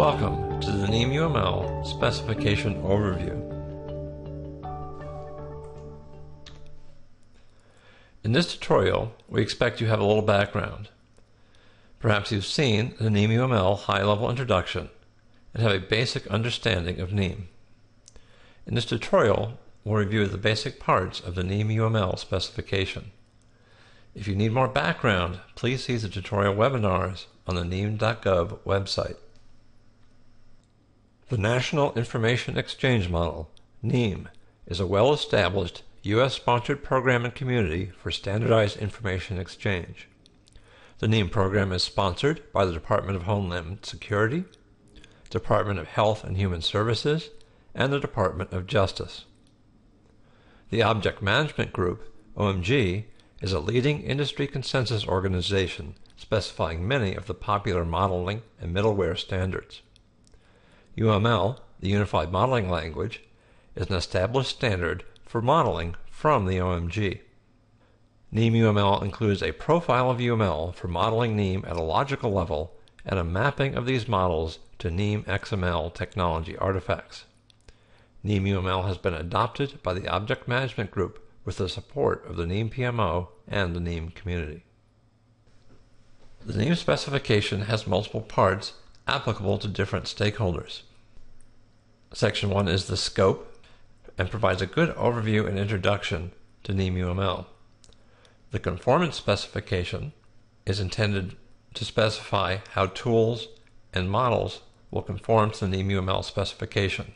Welcome to the NIEM-UML Specification Overview. In this tutorial, we expect you have a little background. Perhaps you've seen the NIEM-UML high-level introduction and have a basic understanding of NIEM. In this tutorial, we'll review the basic parts of the NIEM-UML specification. If you need more background, please see the tutorial webinars on the NIEM.gov website. The National Information Exchange Model, NIEM, is a well-established U.S.-sponsored program and community for standardized information exchange. The NIEM program is sponsored by the Department of Homeland Security, Department of Health and Human Services, and the Department of Justice. The Object Management Group, OMG, is a leading industry consensus organization specifying many of the popular modeling and middleware standards. UML, the Unified Modeling Language, is an established standard for modeling from the OMG. NIEM-UML includes a profile of UML for modeling NIEM at a logical level and a mapping of these models to NIEM-XML technology artifacts. NIEM-UML has been adopted by the Object Management Group with the support of the NIEM PMO and the NIEM community. The NIEM specification has multiple parts applicable to different stakeholders. Section 1 is the scope and provides a good overview and introduction to NIEM-UML. The conformance specification is intended to specify how tools and models will conform to the NIEM-UML specification.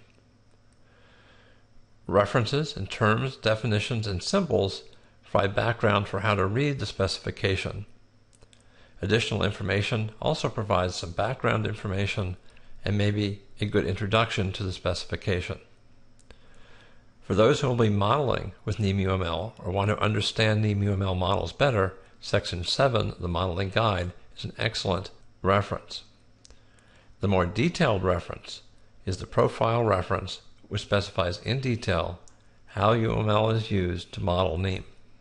References and terms, definitions, and symbols provide background for how to read the specification. Additional information also provides some background information and maybe a good introduction to the specification. For those who will be modeling with NIEM-UML or want to understand NIEM-UML models better, Section 7, the Modeling Guide, is an excellent reference. The more detailed reference is the Profile reference, which specifies in detail how UML is used to model NIEM.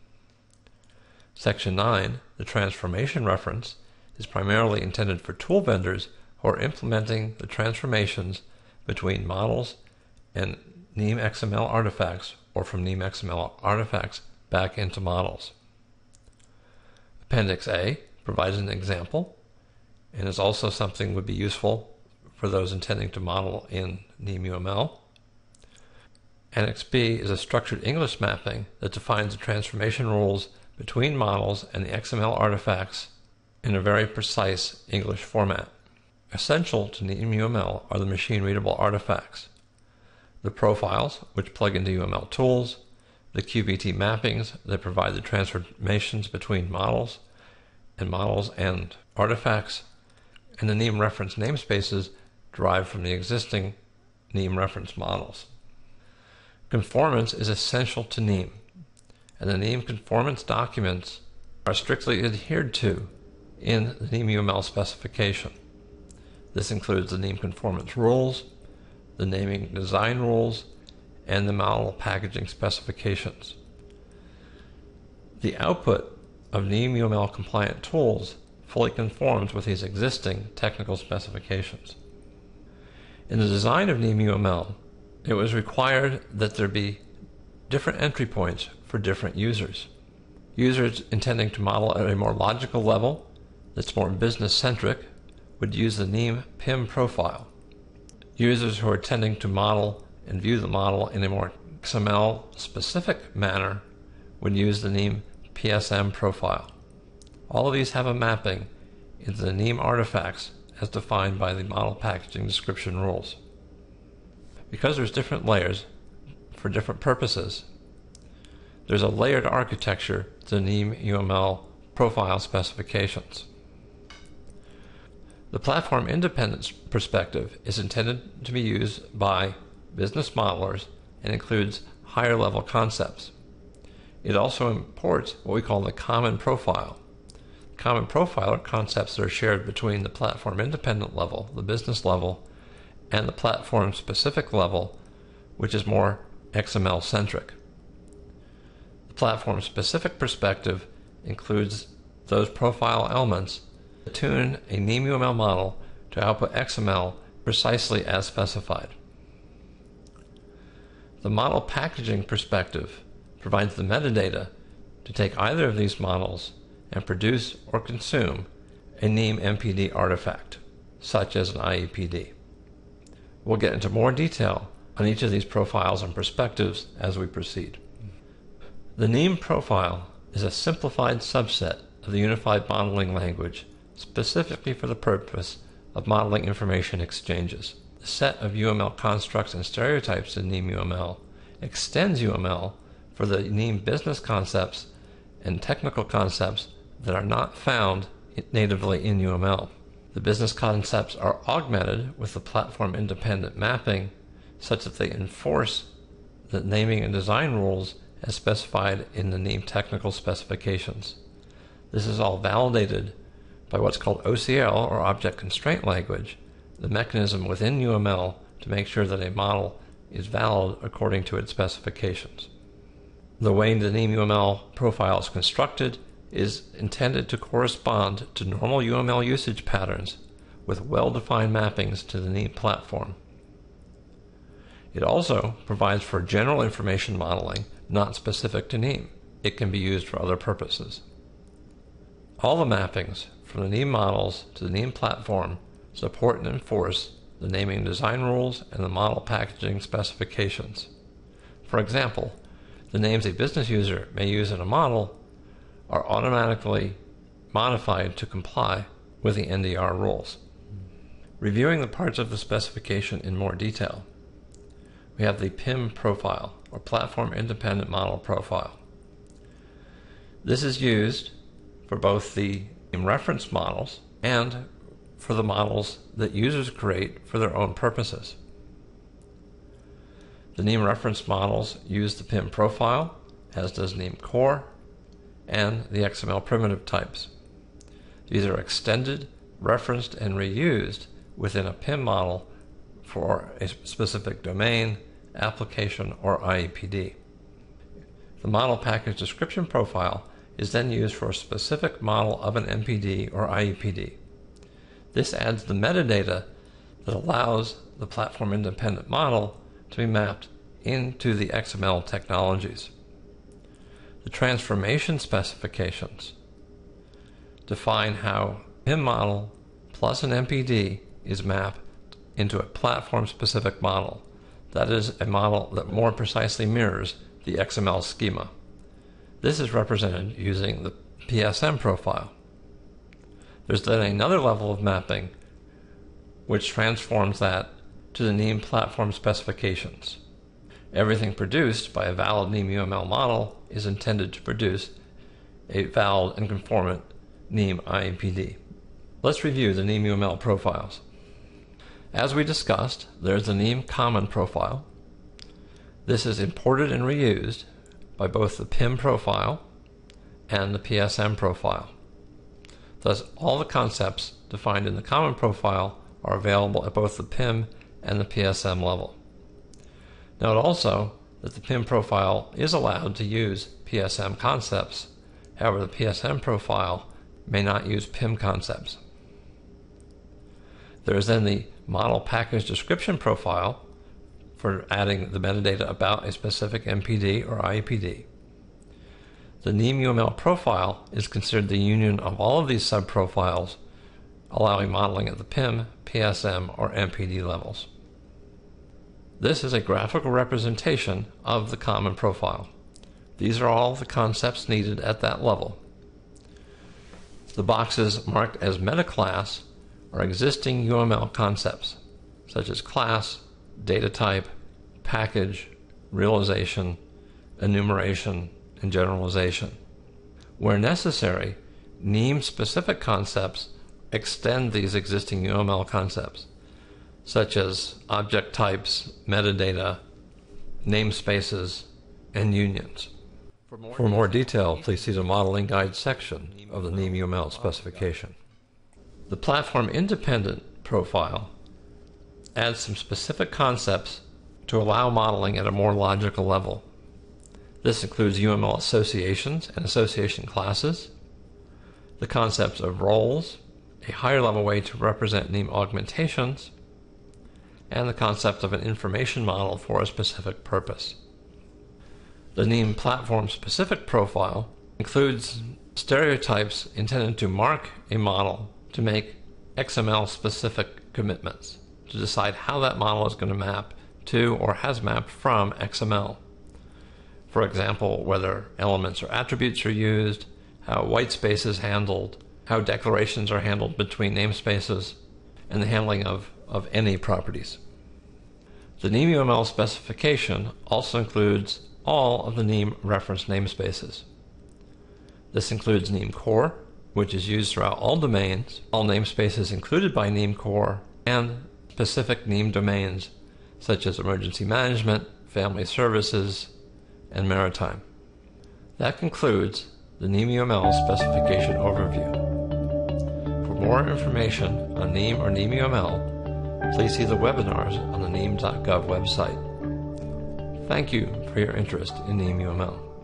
Section 9, the Transformation reference, is primarily intended for tool vendors who are implementing the transformations between models and NIEM-XML artifacts or from NIEM-XML artifacts back into models. Appendix A provides an example and is also something that would be useful for those intending to model in NIEM-UML. Annex B is a structured English mapping that defines the transformation rules between models and the XML artifacts in a very precise English format. Essential to NIEM-UML are the machine-readable artifacts, the profiles, which plug into UML tools, the QVT mappings that provide the transformations between models and artifacts, and the NIEM reference namespaces derived from the existing NIEM reference models. Conformance is essential to NIEM, and the NIEM conformance documents are strictly adhered to in the NIEM-UML specification. This includes the NIEM conformance rules, the naming design rules, and the model packaging specifications. The output of NIEM-UML compliant tools fully conforms with these existing technical specifications. In the design of NIEM-UML, it was required that there be different entry points for different users. Users intending to model at a more logical level that's more business-centric would use the NIEM PIM profile. Users who are tending to model and view the model in a more XML-specific manner would use the NIEM PSM profile. All of these have a mapping into the NIEM artifacts as defined by the model packaging description rules. Because there's different layers for different purposes, there's a layered architecture to NIEM-UML profile specifications. The platform independence perspective is intended to be used by business modelers and includes higher level concepts. It also imports what we call the common profile. Common profile are concepts that are shared between the platform independent level, the business level, and the platform specific level, which is more XML centric. The platform specific perspective includes those profile elements that tune a NIEM-UML model to output XML precisely as specified. The model packaging perspective provides the metadata to take either of these models and produce or consume a NIEM-MPD artifact, such as an IEPD. We'll get into more detail on each of these profiles and perspectives as we proceed. The NIEM profile is a simplified subset of the unified modeling language specifically for the purpose of modeling information exchanges. The set of UML constructs and stereotypes in NIEM-UML extends UML for the NIEM business concepts and technical concepts that are not found natively in UML. The business concepts are augmented with the platform-independent mapping such that they enforce the naming and design rules as specified in the NIEM technical specifications. This is all validated by what's called OCL, or Object Constraint Language, the mechanism within UML to make sure that a model is valid according to its specifications. The way the NIEM-UML profile is constructed is intended to correspond to normal UML usage patterns with well-defined mappings to the NIEM platform. It also provides for general information modeling not specific to NIEM. It can be used for other purposes. All the mappings from the NIEM models to the NIEM platform support and enforce the naming and design rules and the model packaging specifications. For example, the names a business user may use in a model are automatically modified to comply with the NDR rules. Reviewing the parts of the specification in more detail, we have the PIM profile, or Platform Independent Model Profile. This is used for both the reference models and for the models that users create for their own purposes. The NIEM reference models use the PIM profile, as does NIEM core, and the XML primitive types. These are extended, referenced, and reused within a PIM model for a specific domain, application, or IEPD. The model package description profile is then used for a specific model of an MPD or IEPD. This adds the metadata that allows the platform-independent model to be mapped into the XML technologies. The transformation specifications define how a PIM model plus an MPD is mapped into a platform-specific model. That is, a model that more precisely mirrors the XML schema. This is represented using the PSM profile. There's then another level of mapping which transforms that to the NIEM platform specifications. Everything produced by a valid NIEM-UML model is intended to produce a valid and conformant NIEM IEPD. Let's review the NIEM-UML profiles. As we discussed, there's the NIEM common profile. This is imported and reused by both the PIM profile and the PSM profile. Thus, all the concepts defined in the common profile are available at both the PIM and the PSM level. Note also that the PIM profile is allowed to use PSM concepts. However, the PSM profile may not use PIM concepts. There is then the model package description profile for adding the metadata about a specific MPD or IEPD. The NIEM-UML profile is considered the union of all of these subprofiles, allowing modeling at the PIM, PSM, or MPD levels. This is a graphical representation of the common profile. These are all the concepts needed at that level. The boxes marked as meta-class are existing UML concepts, such as class, data type, package, realization, enumeration, and generalization. Where necessary, NIEM-specific concepts extend these existing UML concepts, such as object types, metadata, namespaces, and unions. For more detail, please see the Modeling Guide section of the NIEM-UML specification. The platform-independent profile adds some specific concepts to allow modeling at a more logical level. This includes UML associations and association classes, the concepts of roles, a higher level way to represent NIEM augmentations, and the concept of an information model for a specific purpose. The NIEM platform-specific profile includes stereotypes intended to mark a model to make XML-specific commitments, to decide how that model is going to map to or has mapped from XML. For example, whether elements or attributes are used, how white space is handled, how declarations are handled between namespaces, and the handling of any properties. The NIEM-UML specification also includes all of the NIEM reference namespaces. This includes NIEM Core, which is used throughout all domains, all namespaces included by NIEM Core, and specific NIEM domains such as emergency management, family services, and maritime. That concludes the NIEM-UML specification overview. For more information on NIEM or NIEM-UML, please see the webinars on the NIEM.gov website. Thank you for your interest in NIEM-UML.